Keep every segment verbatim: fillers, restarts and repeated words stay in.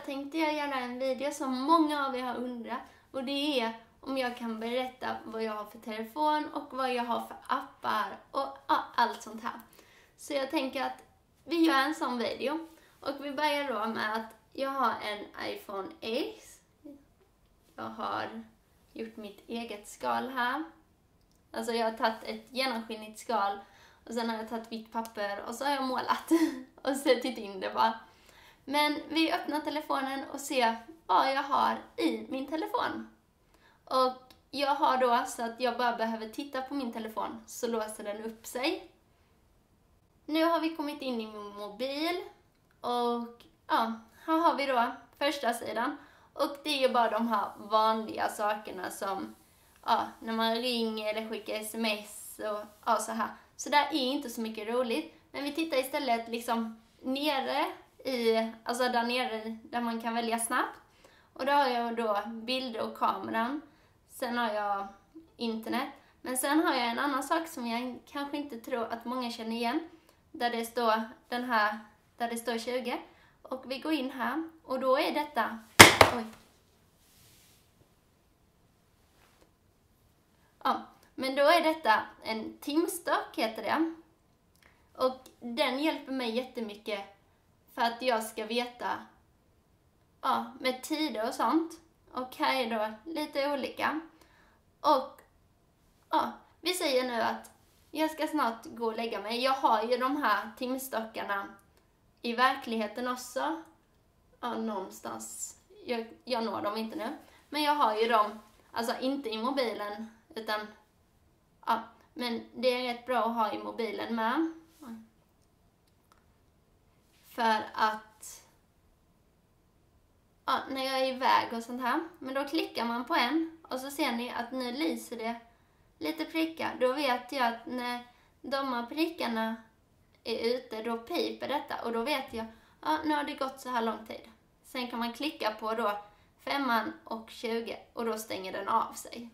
idag tänkte jag göra en video som många av er har undrat. Och det är om jag kan berätta vad jag har för telefon och vad jag har för appar och ja, allt sånt här. Så jag tänker att vi gör en sån video. Och vi börjar då med att jag har en iPhone X. Jag har gjort mitt eget skal här. Alltså jag har tagit ett genomskinligt skal och sen har jag tagit vitt papper och så har jag målat och sättit in det bara. Men vi öppnar telefonen och ser vad jag har i min telefon. Och jag har då så att jag bara behöver titta på min telefon så låser den upp sig. Nu har vi kommit in i min mobil och ja, här har vi då första sidan. Och det är ju bara de här vanliga sakerna som ja, när man ringer eller skickar sms och ja, så här. Så där är inte så mycket roligt. Men vi tittar istället liksom nere i, alltså där nere där man kan välja snabbt. Och då har jag då bilder och kameran. Sen har jag internet. Men sen har jag en annan sak som jag kanske inte tror att många känner igen. Där det står den här, där det står tjugo. Och vi går in här och då är detta, oj. Ja, men då är detta en timstock heter det. Och den hjälper mig jättemycket för att jag ska veta ja, med tider och sånt. Och här är då lite olika. Och ja, vi säger nu att jag ska snart gå och lägga mig. Jag har ju de här timstockarna i verkligheten också. Ja, någonstans. Jag, jag når dem inte nu. Men jag har ju dem, alltså inte i mobilen. Utan, ja, men det är rätt bra att ha i mobilen med. För att, ja, när jag är iväg och sånt här. Men då klickar man på en och så ser ni att nu lyser det lite prickar. Då vet jag att när de här prickarna är ute, då piper detta. Och då vet jag, ja, nu har det gått så här lång tid. Sen kan man klicka på då femman och tjugo och då stänger den av sig.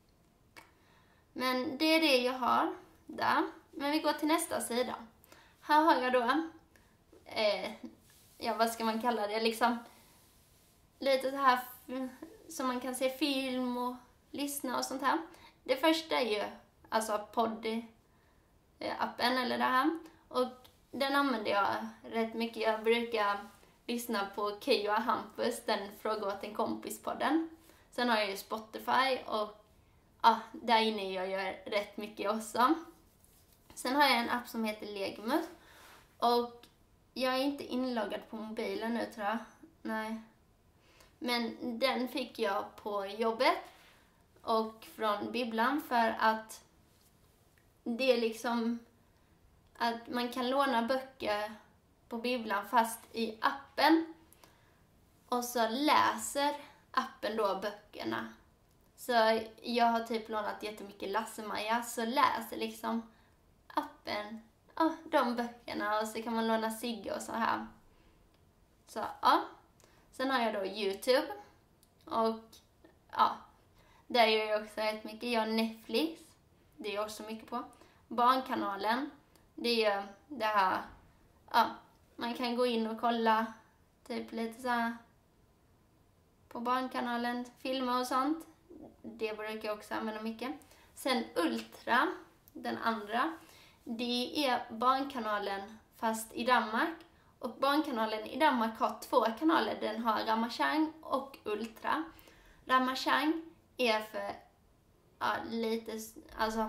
Men det är det jag har där. Men vi går till nästa sida. Här har jag då, eh, ja vad ska man kalla det, liksom lite så här som man kan se film och lyssna och sånt här. Det första är ju alltså podd-appen eller det här. Och den använder jag rätt mycket. Jag brukar lyssna på Keyyo och Hampus, den Fråga åt en kompis-podden. Sen har jag ju Spotify och ja, där inne gör jag rätt mycket också. Sen har jag en app som heter Legimus. Och jag är inte inloggad på mobilen nu tror jag. Nej. Men den fick jag på jobbet och från bibblan för att det är liksom att man kan låna böcker på bibblan fast i appen. Och så läser appen då böckerna. Så jag har typ lånat jättemycket Lasse-Maja, så läser liksom appen ja, de böckerna och så kan man låna Sigge och så här. Så ja. Sen har jag då YouTube och ja, där gör jag också rätt mycket. Jag har Netflix, det är jag också mycket på. Barnkanalen, det är det här, ja, man kan gå in och kolla typ lite så här på Barnkanalen, filmer och sånt. Det brukar jag också använda mycket. Sen Ultra, den andra, det är Barnkanalen fast i Danmark. Och Barnkanalen i Danmark har två kanaler. Den har Ramachan och Ultra. Ramachan är för ja, lite, alltså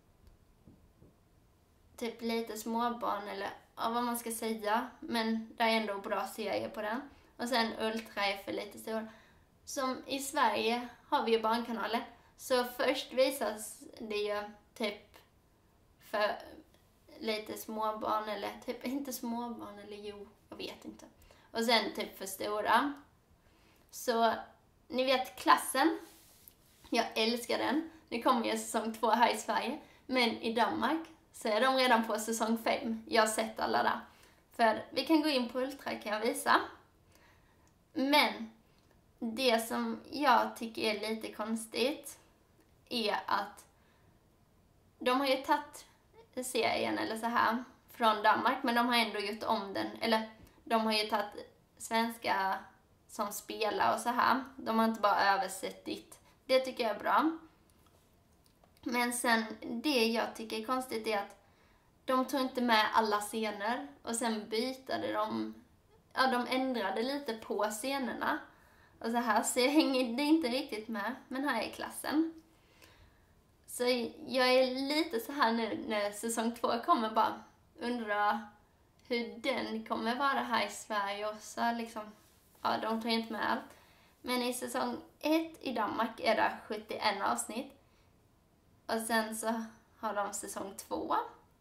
typ lite småbarn eller ja, vad man ska säga. Men det är ändå bra serier på den. Och sen Ultra är för lite stora. Som i Sverige har vi ju Barnkanalen. Så först visas det ju typ för lite småbarn eller typ inte småbarn eller jo, jag vet inte. Och sen typ för stora. Så ni vet Klassen. Jag älskar den. Nu kommer ju säsong två här i Sverige. Men i Danmark så är de redan på säsong fem. Jag har sett alla där. För vi kan gå in på Ultra kan jag visa. Men det som jag tycker är lite konstigt är att de har ju tagit serien eller så här från Danmark, men de har ändå gjort om den, eller de har ju tagit svenska som spelar och så här. De har inte bara översett ditt. Det tycker jag är bra. Men sen det jag tycker är konstigt är att de tog inte med alla scener och sen bytade de, ja de ändrade lite på scenerna. Och så här, så jag hänger det inte riktigt med, men här är klassen. Så jag är lite så här nu när säsong två kommer, bara undra hur den kommer vara här i Sverige också. Liksom, ja, de tar inte med allt. Men i säsong ett i Danmark är det sjuttioett avsnitt. Och sen så har de säsong två.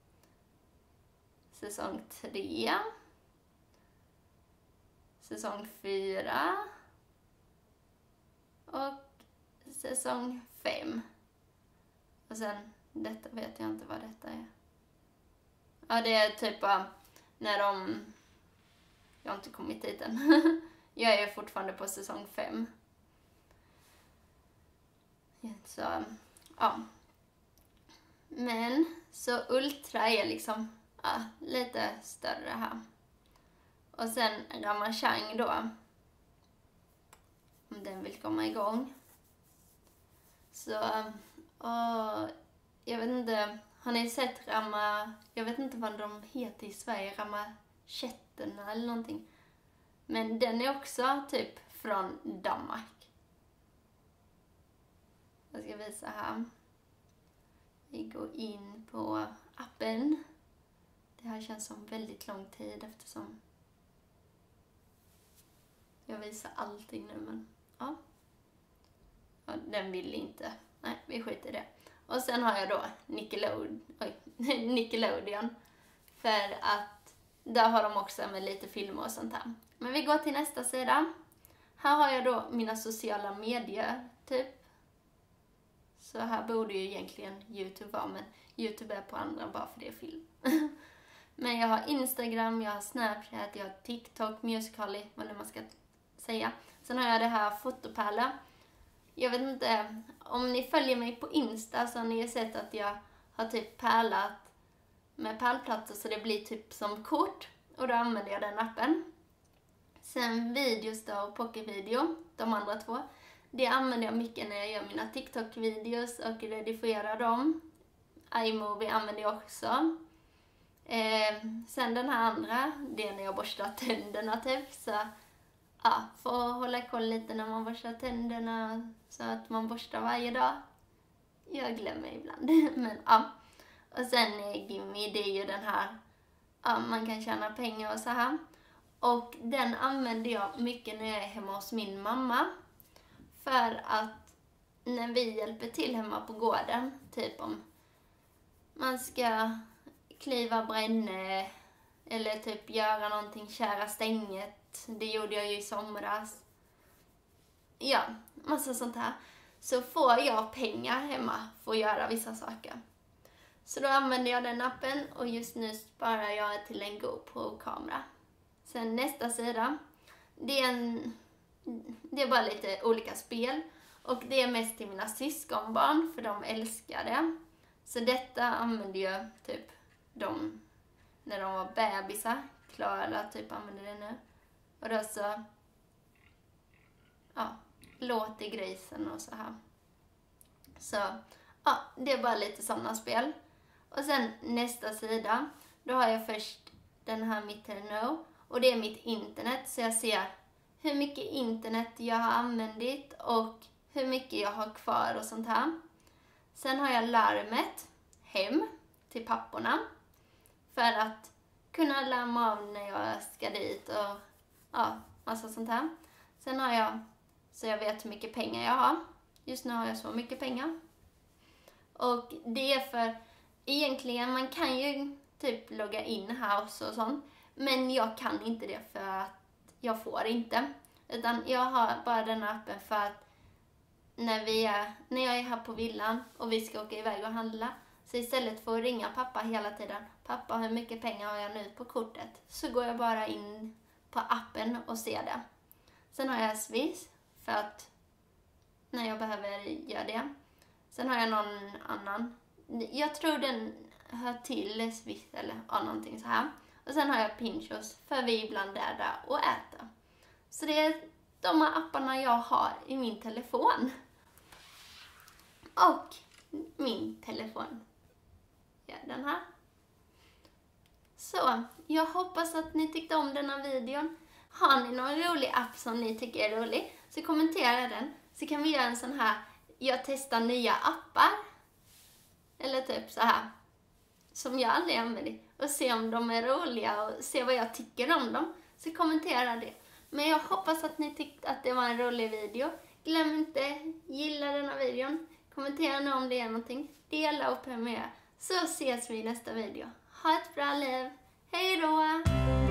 Säsong tre. Säsong fyra. Och säsong fem. Och sen, detta vet jag inte vad detta är. Ja, det är typ bara när de... Jag har inte kommit dit än. Jag är fortfarande på säsong fem. Så, ja. Men, så Ultra är liksom ja, lite större här. Och sen Ramachang då. Om den vill komma igång. Så, och jag vet inte, har ni sett Rama, jag vet inte vad de heter i Sverige, Ramachetterna eller någonting. Men den är också typ från Danmark. Jag ska visa här. Vi går in på appen. Det här känns som väldigt lång tid eftersom jag visar allting nu, men ja. Ja, den vill inte. Nej, vi skiter i det. Och sen har jag då Nickelodeon. Oj, Nickelodeon. För att där har de också med lite filmer och sånt här. Men vi går till nästa sida. Här har jag då mina sociala medier, typ. Så här borde ju egentligen YouTube vara, men YouTube är på andra bara för det är film. Men jag har Instagram, jag har Snapchat, jag har TikTok, Musical.ly, vad det man ska säga. Sen har jag det här Fotopärla. Jag vet inte, om ni följer mig på Insta så har ni sett att jag har typ pärlat med pärlplattor så det blir typ som kort. Och då använder jag den appen. Sen videos då och pocketvideo, de andra två. Det använder jag mycket när jag gör mina TikTok-videos och redigerar dem. iMovie använder jag också. Eh, sen den här andra, det är när jag borstar tänderna typ. Så ja, för att hålla koll lite när man borstar tänderna så att man borstar varje dag. Jag glömmer ibland, men ja. Och sen är Gimme, det är ju den här, ja, man kan tjäna pengar och så här. Och den använder jag mycket när jag är hemma hos min mamma. För att när vi hjälper till hemma på gården, typ om man ska kliva bränne eller typ göra någonting, kära stänget. Det gjorde jag ju i somras. Ja, massa sånt här. Så får jag pengar hemma för att göra vissa saker. Så då använder jag den appen och just nu sparar jag till en GoPro-kamera. Sen nästa sida, det är, en, det är bara lite olika spel. Och det är mest till mina syskonbarn för de älskar det. Så detta använder jag typ de när de var bebisar. Klara typ använder det nu. Och då så, ja, låt i grisen och så här. Så, ja, det är bara lite sådana spel. Och sen nästa sida, då har jag först den här Mitterno. Och det är mitt internet, så jag ser hur mycket internet jag har använt och hur mycket jag har kvar och sånt här. Sen har jag larmet hem till papporna. För att kunna larma av när jag ska dit och ja, massa sånt här. Sen har jag, så jag vet hur mycket pengar jag har. Just nu har jag så mycket pengar. Och det är för, egentligen, man kan ju typ logga in här och sånt. Men jag kan inte det för att jag får inte. Utan jag har bara den appen för att när, vi är, när jag är här på villan och vi ska åka iväg och handla. Så istället för att ringa pappa hela tiden. Pappa, hur mycket pengar har jag nu på kortet? Så går jag bara in på appen och ser det. Sen har jag Swish för att när jag behöver göra det. Sen har jag någon annan. Jag tror den hör till Swish eller ja, någonting så här. Och sen har jag Pinchos för vi ibland är där och äter. Så det är de här apparna jag har i min telefon. Och min telefon. Ja, den här. Så, jag hoppas att ni tyckte om denna videon. Har ni någon rolig app som ni tycker är rolig, så kommentera den. Så kan vi göra en sån här, jag testar nya appar. Eller typ så här, som jag aldrig använder. Och se om de är roliga och se vad jag tycker om dem. Så kommentera det. Men jag hoppas att ni tyckte att det var en rolig video. Glöm inte, gilla denna videon. Kommentera nu om det är någonting. Dela och prenumerera. Så ses vi i nästa video. Ha ett bra liv. Hej då!